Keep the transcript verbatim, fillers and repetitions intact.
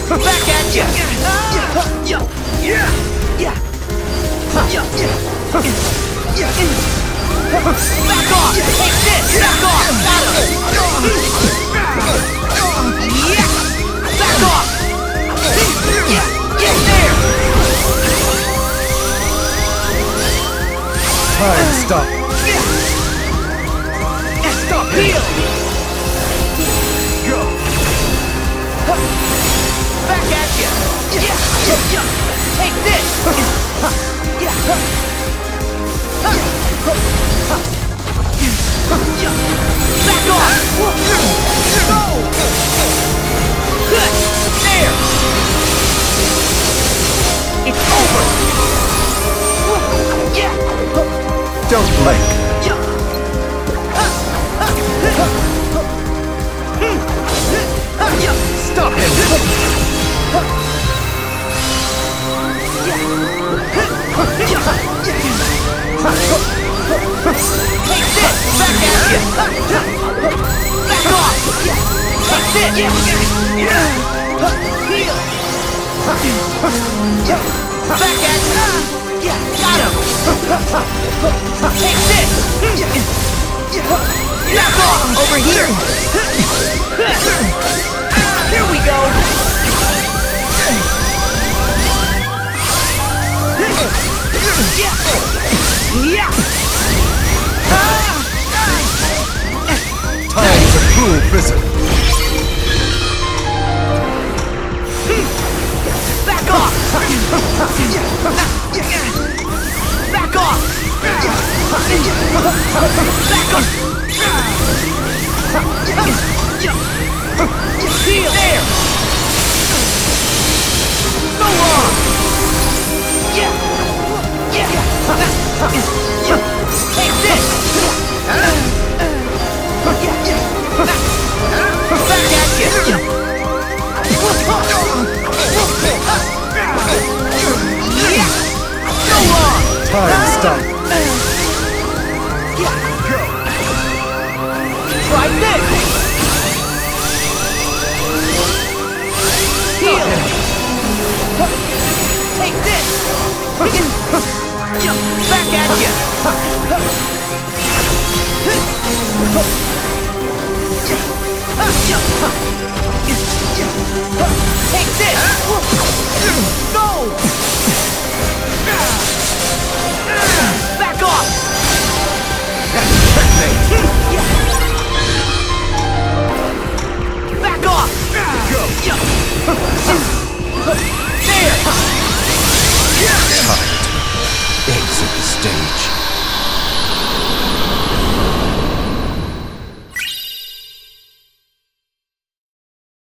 Back at ya! Yeah! Yeah! Yeah! Back off! Take this! Back off! Got him! Yeah! Back off! Yeah! Get there! Time stop. Stop! Heal! Go. Back at ya! Yeah! Take this! Yeah! Back off! Go! Good! There! It's over! Yeah! Don't blink. Stop him! Take this! Back at you! Back off! Take this! Heal! Back at you! Got him! Take this! Back off! Over here! Here we go! Yeah! Time to prove visit. Back off! Back off! Back off! Heal! There! So long! Yeah! Yeah! Take this! Back at you! Yeah! So long! Time stop. Try this! Heal! Take this! Back at you!